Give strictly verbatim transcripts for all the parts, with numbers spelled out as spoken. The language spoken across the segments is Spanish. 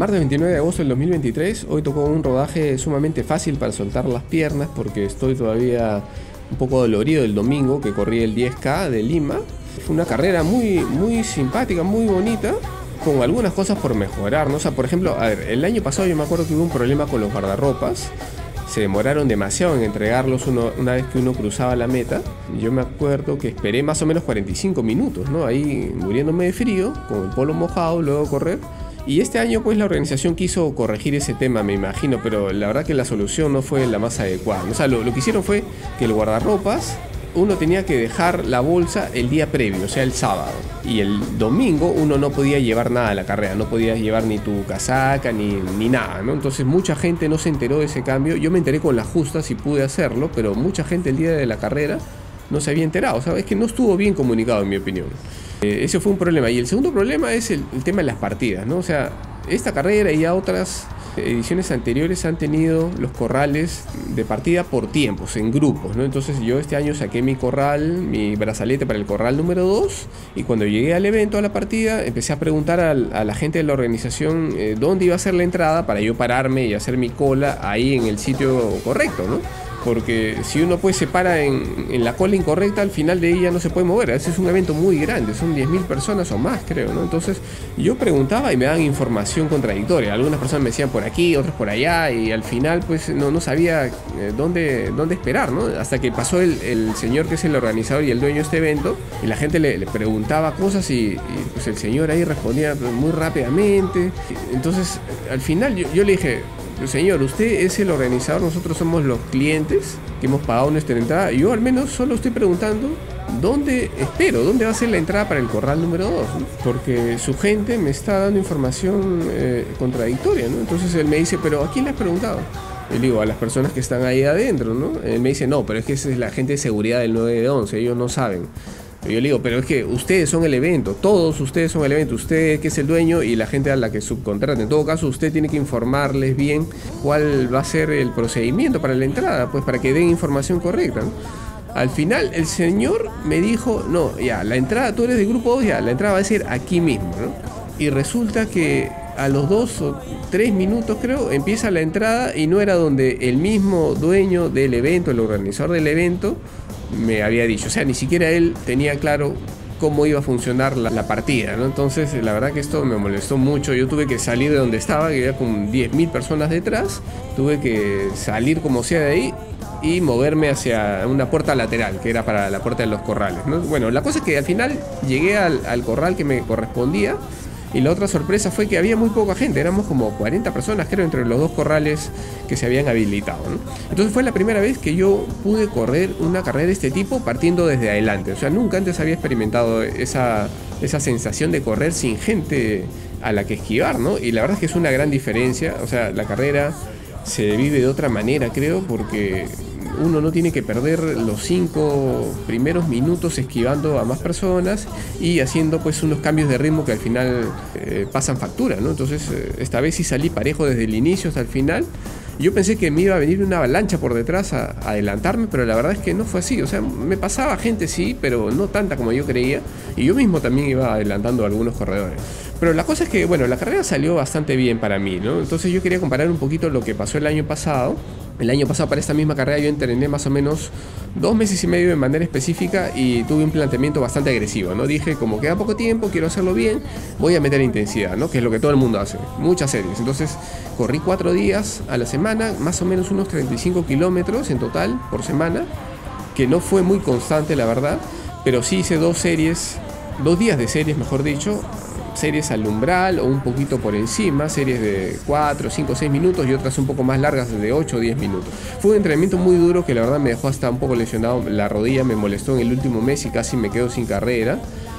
martes veintinueve de agosto del dos mil veintitrés. Hoy tocó un rodaje sumamente fácil para soltar las piernas porque estoy todavía un poco dolorido del domingo que corrí el diez K de Lima. Fue una carrera muy, muy simpática, muy bonita, con algunas cosas por mejorar, ¿no? O sea, por ejemplo, a ver, el año pasado yo me acuerdo que hubo un problema con los guardarropas. Se demoraron demasiado en entregarlos uno, una vez que uno cruzaba la meta. Yo me acuerdo que esperé más o menos cuarenta y cinco minutos, ¿no? Ahí muriéndome de frío, con el polo mojado, luego correr. Y este año pues la organización quiso corregir ese tema, me imagino, pero la verdad que la solución no fue la más adecuada. O sea, lo, lo que hicieron fue que el guardarropas, uno tenía que dejar la bolsa el día previo, o sea, el sábado. Y el domingo uno no podía llevar nada a la carrera, no podías llevar ni tu casaca, ni, ni nada, ¿no? Entonces mucha gente no se enteró de ese cambio. Yo me enteré con las justas y pude hacerlo, pero mucha gente el día de la carrera no se había enterado. O sea, es que no estuvo bien comunicado, en mi opinión. Eh, ese fue un problema. Y el segundo problema es el, el tema de las partidas, ¿no? O sea, esta carrera y ya otras ediciones anteriores han tenido los corrales de partida por tiempos, en grupos, ¿no? Entonces yo este año saqué mi corral, mi brazalete para el corral número dos, y cuando llegué al evento, a la partida, empecé a preguntar a, a la gente de la organización eh, dónde iba a ser la entrada para yo pararme y hacer mi cola ahí en el sitio correcto, ¿no? Porque si uno pues se para en, en la cola incorrecta, al final de ella no se puede mover. Ese es un evento muy grande, son diez mil personas o más, creo, ¿no? Entonces yo preguntaba y me daban información contradictoria. Algunas personas me decían por aquí, otras por allá, y al final pues no, no sabía eh, dónde, dónde esperar, ¿no? Hasta que pasó el, el señor que es el organizador y el dueño de este evento, y la gente le, le preguntaba cosas y, y pues el señor ahí respondía muy rápidamente. Entonces al final yo, yo le dije: señor, usted es el organizador, nosotros somos los clientes que hemos pagado nuestra entrada. Yo al menos solo estoy preguntando dónde espero, dónde va a ser la entrada para el corral número dos, ¿no? Porque su gente me está dando información eh, contradictoria, ¿no? Entonces él me dice: ¿pero a quién le has preguntado? Y le digo: a las personas que están ahí adentro, ¿no? Él me dice: no, pero es que esa es la gente de seguridad del nueve once, ellos no saben. Yo le digo: pero es que ustedes son el evento, todos ustedes son el evento, usted que es el dueño y la gente a la que subcontrata. En todo caso, usted tiene que informarles bien cuál va a ser el procedimiento para la entrada, pues para que den información correcta, ¿no? Al final el señor me dijo: no, ya, la entrada, tú eres del grupo dos, ya, la entrada va a ser aquí mismo, ¿no? Y resulta que a los dos o tres minutos, creo, empieza la entrada y no era donde el mismo dueño del evento, el organizador del evento, me había dicho. O sea, ni siquiera él tenía claro cómo iba a funcionar la, la partida, ¿no? Entonces la verdad que esto me molestó mucho. Yo tuve que salir de donde estaba, que había con diez mil personas detrás. Tuve que salir como sea de ahí y moverme hacia una puerta lateral, que era para la puerta de los corrales, ¿no? Bueno, la cosa es que al final llegué al, al corral que me correspondía. Y la otra sorpresa fue que había muy poca gente, éramos como cuarenta personas, creo, entre los dos corrales que se habían habilitado, ¿no? Entonces fue la primera vez que yo pude correr una carrera de este tipo partiendo desde adelante. O sea, nunca antes había experimentado esa, esa sensación de correr sin gente a la que esquivar, ¿no? Y la verdad es que es una gran diferencia. O sea, la carrera se vive de otra manera, creo, porque uno no tiene que perder los cinco primeros minutos esquivando a más personas y haciendo pues unos cambios de ritmo que al final eh, pasan factura, ¿no? Entonces eh, esta vez sí salí parejo desde el inicio hasta el final. Yo pensé que me iba a venir una avalancha por detrás a, a adelantarme, pero la verdad es que no fue así. O sea, me pasaba gente, sí, pero no tanta como yo creía, y yo mismo también iba adelantando a algunos corredores. Pero la cosa es que, bueno, la carrera salió bastante bien para mí, ¿no? Entonces yo quería comparar un poquito lo que pasó el año pasado. El año pasado para esta misma carrera yo entrené más o menos dos meses y medio de manera específica y tuve un planteamiento bastante agresivo, ¿no? Dije, como queda poco tiempo, quiero hacerlo bien, voy a meter intensidad, ¿no? Que es lo que todo el mundo hace, muchas series. Entonces corrí cuatro días a la semana, más o menos unos treinta y cinco kilómetros en total por semana, que no fue muy constante, la verdad, pero sí hice dos series, dos días de series, mejor dicho, series al umbral o un poquito por encima, series de cuatro, cinco, seis minutos y otras un poco más largas de ocho o diez minutos. Fue un entrenamiento muy duro que la verdad me dejó hasta un poco lesionado. La rodilla me molestó en el último mes y casi me quedo sin carrera.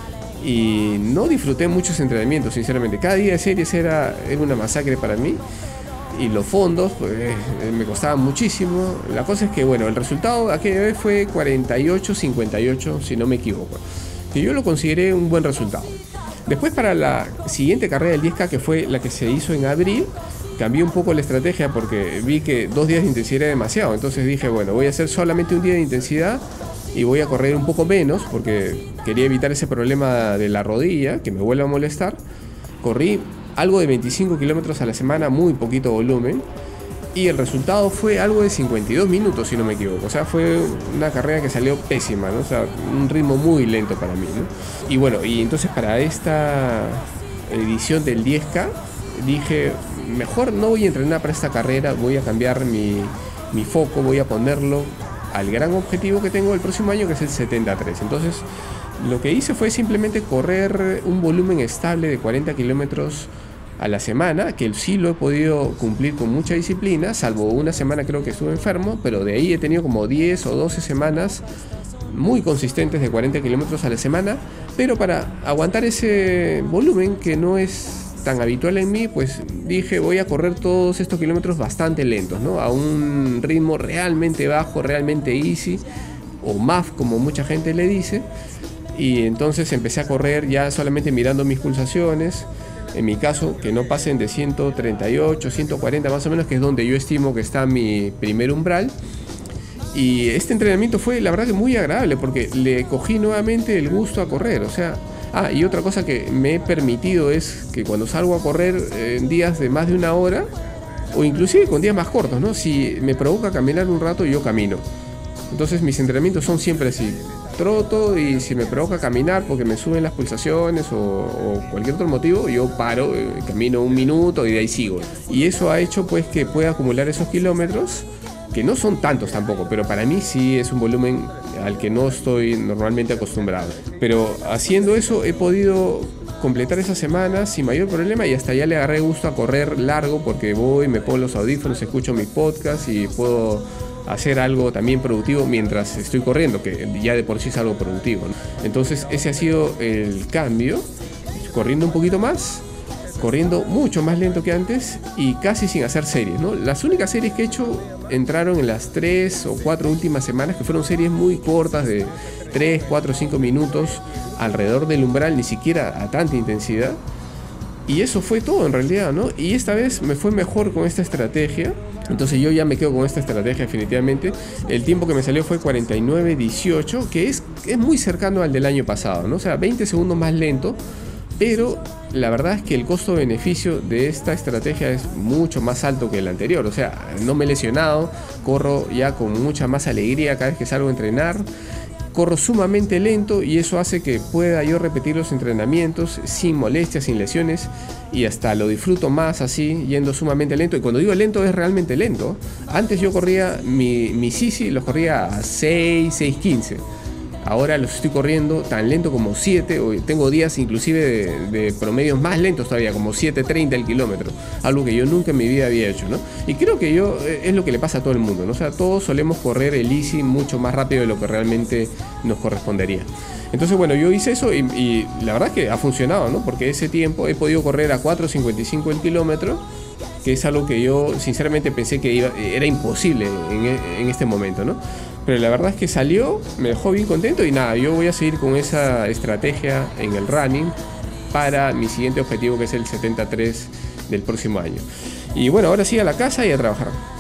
Y no disfruté muchos entrenamientos, sinceramente. Cada día de series era, era una masacre para mí. Y los fondos pues, me costaban muchísimo. La cosa es que, bueno, el resultado aquella vez fue cuarenta y ocho cincuenta y ocho, si no me equivoco. Que yo lo consideré un buen resultado. Después, para la siguiente carrera del diez K, que fue la que se hizo en abril, cambié un poco la estrategia porque vi que dos días de intensidad era demasiado. Entonces dije, bueno, voy a hacer solamente un día de intensidad y voy a correr un poco menos porque quería evitar ese problema de la rodilla que me vuelva a molestar. Corrí algo de veinticinco kilómetros a la semana, muy poquito volumen. Y el resultado fue algo de cincuenta y dos minutos, si no me equivoco. O sea, fue una carrera que salió pésima, ¿no? O sea, un ritmo muy lento para mí, ¿no? Y bueno, y entonces para esta edición del diez K dije, mejor no voy a entrenar para esta carrera, voy a cambiar mi, mi foco, voy a ponerlo al gran objetivo que tengo el próximo año, que es el setenta y tres. Entonces, lo que hice fue simplemente correr un volumen estable de cuarenta kilómetros a la semana, que sí lo he podido cumplir con mucha disciplina, salvo una semana creo que estuve enfermo, pero de ahí he tenido como diez o doce semanas muy consistentes de cuarenta kilómetros a la semana. Pero para aguantar ese volumen, que no es tan habitual en mí, pues dije, voy a correr todos estos kilómetros bastante lentos, ¿no? A un ritmo realmente bajo, realmente easy, o M A F como mucha gente le dice. Y entonces empecé a correr ya solamente mirando mis pulsaciones. En mi caso, que no pasen de ciento treinta y ocho, ciento cuarenta más o menos, que es donde yo estimo que está mi primer umbral. Y este entrenamiento fue, la verdad, que muy agradable, porque le cogí nuevamente el gusto a correr. O sea, ah, y otra cosa que me he permitido es que cuando salgo a correr en días de más de una hora, o inclusive con días más cortos, ¿no? Si me provoca caminar un rato, yo camino. Entonces mis entrenamientos son siempre así. Troto, y si me provoca caminar porque me suben las pulsaciones o, o cualquier otro motivo, yo paro, eh, camino un minuto y de ahí sigo. Y eso ha hecho pues que pueda acumular esos kilómetros, que no son tantos tampoco, pero para mí sí es un volumen al que no estoy normalmente acostumbrado. Pero haciendo eso he podido completar esa semana sin mayor problema, y hasta ya le agarré gusto a correr largo, porque voy, me pongo los audífonos, escucho mi podcast y puedo hacer algo también productivo mientras estoy corriendo, que ya de por sí es algo productivo, ¿no? Entonces ese ha sido el cambio, corriendo un poquito más, corriendo mucho más lento que antes y casi sin hacer series, ¿no? Las únicas series que he hecho entraron en las tres o cuatro últimas semanas, que fueron series muy cortas de tres, cuatro, cinco minutos alrededor del umbral, ni siquiera a tanta intensidad. Y eso fue todo en realidad, ¿no? Y esta vez me fue mejor con esta estrategia. Entonces yo ya me quedo con esta estrategia definitivamente. El tiempo que me salió fue cuarenta y nueve dieciocho, que es, es muy cercano al del año pasado, ¿no? O sea, veinte segundos más lento. Pero la verdad es que el costo-beneficio de esta estrategia es mucho más alto que el anterior. O sea, no me he lesionado, corro ya con mucha más alegría cada vez que salgo a entrenar. Corro sumamente lento, y eso hace que pueda yo repetir los entrenamientos sin molestias, sin lesiones, y hasta lo disfruto más así, yendo sumamente lento. Y cuando digo lento, es realmente lento. Antes yo corría mi, mi Sisi, los corría a seis, seis quince. Ahora los estoy corriendo tan lento como siete, o tengo días inclusive de, de promedios más lentos todavía, como siete treinta el kilómetro, algo que yo nunca en mi vida había hecho, ¿no? Y creo que yo es lo que le pasa a todo el mundo, ¿no? O sea, todos solemos correr el easy mucho más rápido de lo que realmente nos correspondería. Entonces, bueno, yo hice eso y, y la verdad es que ha funcionado, ¿no? Porque ese tiempo he podido correr a cuatro cincuenta y cinco el kilómetro, que es algo que yo sinceramente pensé que iba, era imposible en, en este momento, ¿no? Pero la verdad es que salió, me dejó bien contento, y nada, yo voy a seguir con esa estrategia en el running para mi siguiente objetivo, que es el setenta y tres del próximo año. Y bueno, ahora sí a la casa y a trabajar.